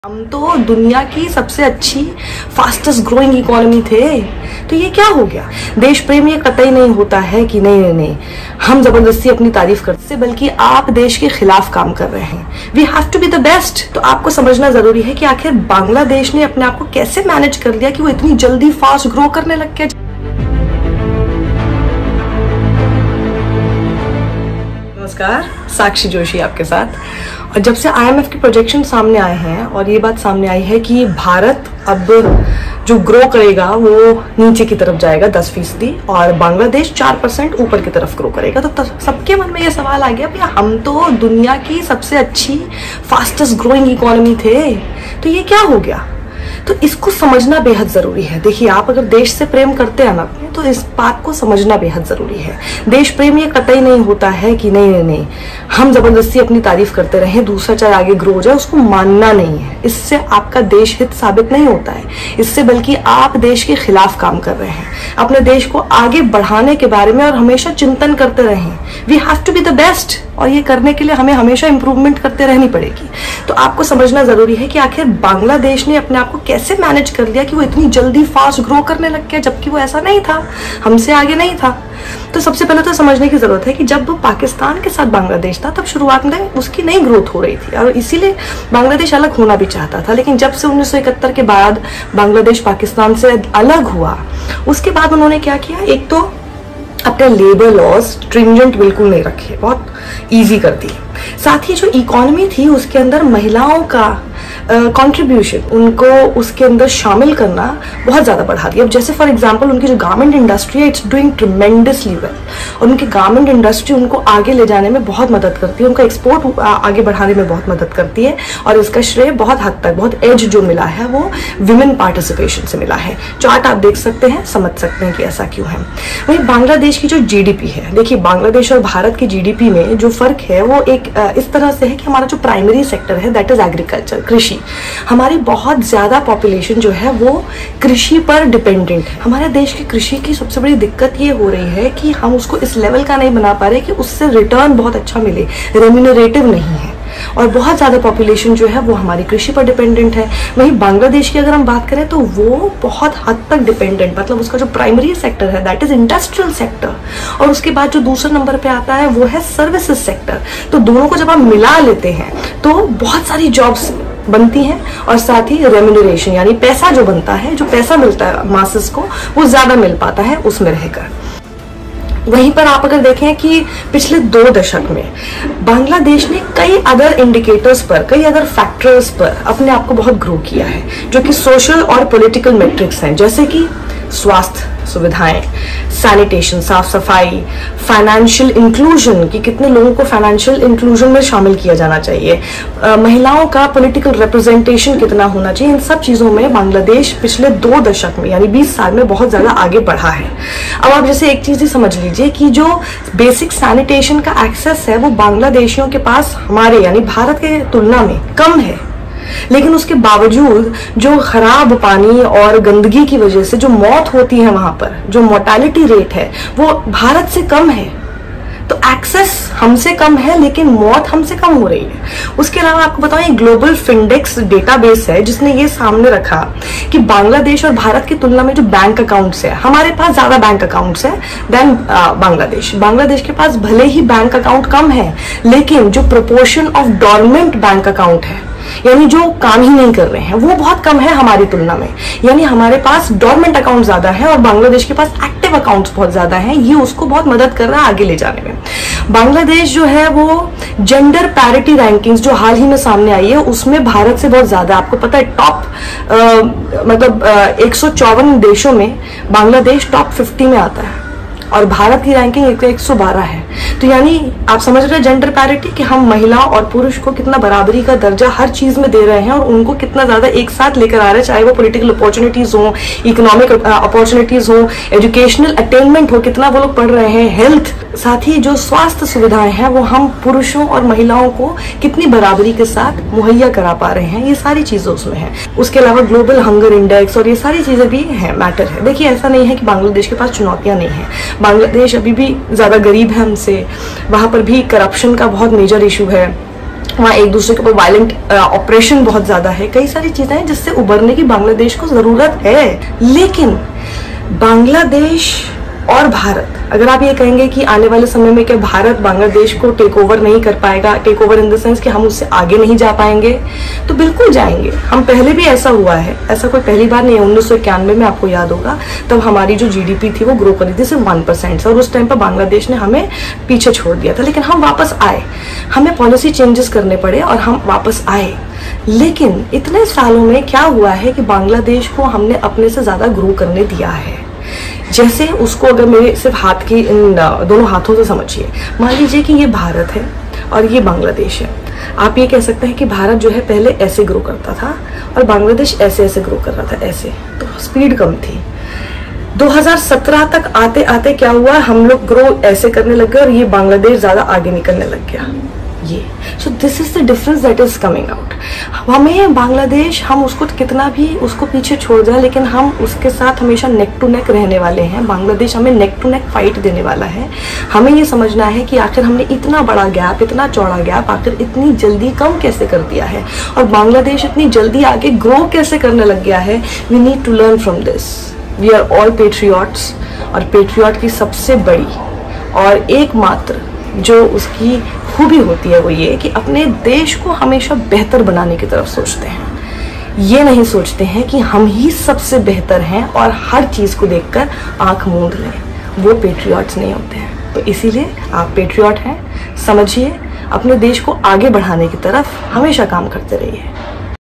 हम तो दुनिया की सबसे अच्छी फास्टेस्ट ग्रोइंग इकोनॉमी थे, तो ये क्या हो गया। देश प्रेम ये कतई नहीं होता है कि नहीं हम जबरदस्ती अपनी तारीफ करते, बल्कि आप देश के खिलाफ काम कर रहे हैं। We have to be the best. तो आपको समझना जरूरी है कि आखिर बांग्लादेश ने अपने आप को कैसे मैनेज कर लिया कि वो इतनी जल्दी फास्ट ग्रो करने लग गया। नमस्कार, साक्षी जोशी आपके साथ। और जब से IMF के प्रोजेक्शन सामने आए हैं और ये बात सामने आई है कि भारत अब जो ग्रो करेगा वो नीचे की तरफ जाएगा 10% और बांग्लादेश 4% ऊपर की तरफ ग्रो करेगा, तो सबके मन में ये सवाल आ गया भैया हम तो दुनिया की सबसे अच्छी फास्टेस्ट ग्रोइंग इकोनॉमी थे, तो ये क्या हो गया। तो इसको समझना बेहद जरूरी है। देखिए, आप अगर देश से प्रेम करते हैं ना तो इस बात को समझना बेहद जरूरी है। देश प्रेम ये कतई नहीं होता है कि नहीं हम जबरदस्ती अपनी तारीफ करते रहें, दूसरा चाहे आगे ग्रो हो जाए, उसको मानना नहीं है। इससे आपका देश हित साबित नहीं होता है, इससे बल्कि आप देश के खिलाफ काम कर रहे हैं। अपने देश को आगे बढ़ाने के बारे में और हमेशा चिंतन करते रहें। We have to be the best, और ये करने के लिए हमें हमेशा इंप्रूवमेंट करते रहनी पड़ेगी। तो आपको समझना जरूरी है कि आखिर बांग्लादेश ने अपने आप को कैसे मैनेज कर लिया कि वो इतनी जल्दी फास्ट ग्रो करने लग गया, जबकि वो ऐसा नहीं था, हमसे आगे नहीं था। तो सबसे पहले तो समझने की जरूरत है कि जब पाकिस्तान के साथ बांग्लादेश था तब शुरुआत में उसकी नई ग्रोथ हो रही थी और इसीलिए बांग्लादेश अलग होना भी चाहता था। लेकिन जब से 1971 के बाद बांग्लादेश पाकिस्तान से अलग हुआ, उसके बाद उन्होंने क्या किया, एक तो अपने लेबर लॉज स्ट्रिंजेंट बिल्कुल नहीं रखे, बहुत इजी कर दिए। साथ ही जो इकोनॉमी थी उसके अंदर महिलाओं का कंट्रीब्यूशन, उनको उसके अंदर शामिल करना बहुत ज़्यादा बढ़ा दिया। अब जैसे फॉर एग्जांपल उनकी जो गारमेंट इंडस्ट्री है, इट्स डूइंग ट्रिमेंडसली वेल, और उनकी गारमेंट इंडस्ट्री उनको आगे ले जाने में बहुत मदद करती है, उनका एक्सपोर्ट आगे बढ़ाने में बहुत मदद करती है। और इसका श्रेय बहुत हद तक, बहुत एज जो मिला है वो विमेन पार्टिसिपेशन से मिला है। चार्ट आप देख सकते हैं, समझ सकते हैं कि ऐसा क्यों है। वहीं बांग्लादेश की जो GDP है, देखिए बांग्लादेश और भारत की GDP में जो फर्क है वो एक इस तरह से है कि हमारा जो प्राइमरी सेक्टर है दैट इज एग्रीकल्चर, कृषि। हमारी बहुत ज्यादा पॉपुलेशन जो है वो कृषि पर डिपेंडेंट है। हमारे देश की कृषि की सबसे बड़ी दिक्कत ये हो रही है कि हम उसको इस लेवल का नहीं बना पा रहे कि उससे रिटर्न बहुत अच्छा मिले, रेम्यूनरेटिव नहीं है, और बहुत ज्यादा पॉपुलेशन जो है वो हमारी कृषि पर डिपेंडेंट है। वहीं बांग्लादेश की अगर हम बात करें तो वो बहुत हद तक डिपेंडेंट, मतलब उसका जो प्राइमरी सेक्टर है दैट इज इंडस्ट्रियल सेक्टर, और उसके बाद जो दूसरा नंबर पे आता है वो है सर्विसेज सेक्टर। तो दोनों को जब आप मिला लेते हैं तो बहुत सारी जॉब्स बनती हैं और साथ ही रेम्यूनरेशन यानी पैसा जो बनता है, जो पैसा मिलता है मासेस को, वो ज्यादा मिल पाता है उसमें रहकर। वहीं पर आप अगर देखें कि पिछले 2 दशक में बांग्लादेश ने कई अदर इंडिकेटर्स पर, कई अदर फैक्टर्स पर अपने आप को बहुत ग्रो किया है, जो कि सोशल और पॉलिटिकल मेट्रिक्स हैं, जैसे कि स्वास्थ्य सुविधाएं, सैनिटेशन, साफ सफाई, फाइनेंशियल इंक्लूजन कि कितने लोगों को फाइनेंशियल इंक्लूजन में शामिल किया जाना चाहिए, महिलाओं का पॉलिटिकल रिप्रेजेंटेशन कितना होना चाहिए। इन सब चीजों में बांग्लादेश पिछले 2 दशक में यानी 20 साल में बहुत ज्यादा आगे बढ़ा है। अब आप जैसे एक चीज ही समझ लीजिए कि जो बेसिक सैनिटेशन का एक्सेस है वो बांग्लादेशियों के पास हमारे यानी भारत के तुलना में कम है, लेकिन उसके बावजूद जो खराब पानी और गंदगी की वजह से जो मौत होती है वहां पर, जो मोर्टेलिटी रेट है वो भारत से कम है। तो एक्सेस हमसे कम है लेकिन मौत हमसे कम हो रही है। उसके अलावा आपको बताऊं, ये ग्लोबल फिंडेक्स डेटाबेस है जिसने ये सामने रखा कि बांग्लादेश और भारत की तुलना में जो बैंक अकाउंट्स है, हमारे पास ज्यादा बैंक अकाउंट्स है देन बांग्लादेश के पास भले ही बैंक अकाउंट कम है, लेकिन जो proportion of dormant bank account है यानी जो काम ही नहीं कर रहे हैं वो बहुत कम है हमारी तुलना में। यानी हमारे पास डॉर्मेंट अकाउंट ज्यादा है और बांग्लादेश के पास एक्टिव अकाउंट्स बहुत ज्यादा हैं। ये उसको बहुत मदद कर रहा है आगे ले जाने में। बांग्लादेश जो है वो जेंडर पैरिटी रैंकिंग्स जो हाल ही में सामने आई है उसमें भारत से बहुत ज्यादा, आपको पता है टॉप 154 देशों में बांग्लादेश टॉप 50 में आता है और भारत की रैंकिंग 112 है। तो यानी आप समझ रहे हैं जेंडर पैरिटी कि हम महिला और पुरुष को कितना बराबरी का दर्जा हर चीज में दे रहे हैं और उनको कितना ज्यादा एक साथ लेकर आ रहे हैं, चाहे वो पॉलिटिकल अपॉर्चुनिटीज हो, इकोनॉमिक अपॉर्चुनिटीज हो, एजुकेशनल अटेनमेंट हो, कितना वो लोग पढ़ रहे हैं, हेल्थ, साथ ही जो स्वास्थ्य सुविधाएं हैं वो हम पुरुषों और महिलाओं को कितनी बराबरी के साथ मुहैया करा पा रहे हैं, ये सारी चीजें उसमें है। उसके अलावा ग्लोबल हंगर इंडेक्स और ये सारी चीजें भी है, मैटर है। देखिए, ऐसा नहीं है कि बांग्लादेश के पास चुनौतियां नहीं है, बांग्लादेश अभी भी ज्यादा गरीब है हमसे, वहां पर भी करप्शन का बहुत मेजर इशू है, वहाँ एक दूसरे के ऊपर वायलेंट ऑपरेशन बहुत ज़्यादा है, कई सारी चीज़ें हैं जिससे उभरने की बांग्लादेश को ज़रूरत है। लेकिन बांग्लादेश और भारत, अगर आप ये कहेंगे कि आने वाले समय में क्या भारत बांग्लादेश को टेक ओवर नहीं कर पाएगा, take over in the sense कि हम उससे आगे नहीं जा पाएंगे, तो बिल्कुल जाएंगे। हम पहले भी ऐसा हुआ है, ऐसा कोई पहली बार नहीं है। 1991 में आपको याद होगा, तब हमारी जो GDP थी वो ग्रो करी थी सिर्फ 1% से, और उस टाइम पर बांग्लादेश ने हमें पीछे छोड़ दिया था। लेकिन हम वापस आए, हमें पॉलिसी चेंजेस करने पड़े और हम वापस आए। लेकिन इतने सालों में क्या हुआ है कि बांग्लादेश को हमने अपने से ज़्यादा ग्रो करने दिया है। जैसे उसको अगर मेरे सिर्फ हाथ की इन दोनों हाथों से समझिए, मान लीजिए कि ये भारत है और ये बांग्लादेश है। आप ये कह सकते हैं कि भारत जो है पहले ऐसे ग्रो करता था और बांग्लादेश ऐसे ऐसे ग्रो कर रहा था, ऐसे, तो स्पीड कम थी। 2017 तक आते आते क्या हुआ, हम लोग ग्रो ऐसे करने लग गए और ये बांग्लादेश ज़्यादा आगे निकलने लग गया। ये so this is the difference that is coming out. हमें बांग्लादेश, हम उसको कितना भी उसको पीछे छोड़ जाए, लेकिन हम उसके साथ हमेशा नेक टू नेक रहने वाले हैं। बांग्लादेश हमें नेक टू नेक फाइट देने वाला है। हमें ये समझना है कि आखिर हमने इतना बड़ा गैप, इतना चौड़ा गैप आखिर इतनी जल्दी कम कैसे कर दिया है, और बांग्लादेश इतनी जल्दी आगे ग्रो कैसे करने लग गया है। We need to learn from this. We are all patriots, और पेट्रियट की सबसे बड़ी और एकमात्र जो उसकी खूबी होती है वो ये कि अपने देश को हमेशा बेहतर बनाने की तरफ सोचते हैं। ये नहीं सोचते हैं कि हम ही सबसे बेहतर हैं और हर चीज़ को देखकर आंख मूंद लें। वो पेट्रियट्स नहीं होते हैं। तो इसीलिए आप पेट्रियट हैं, समझिए, अपने देश को आगे बढ़ाने की तरफ हमेशा काम करते रहिए।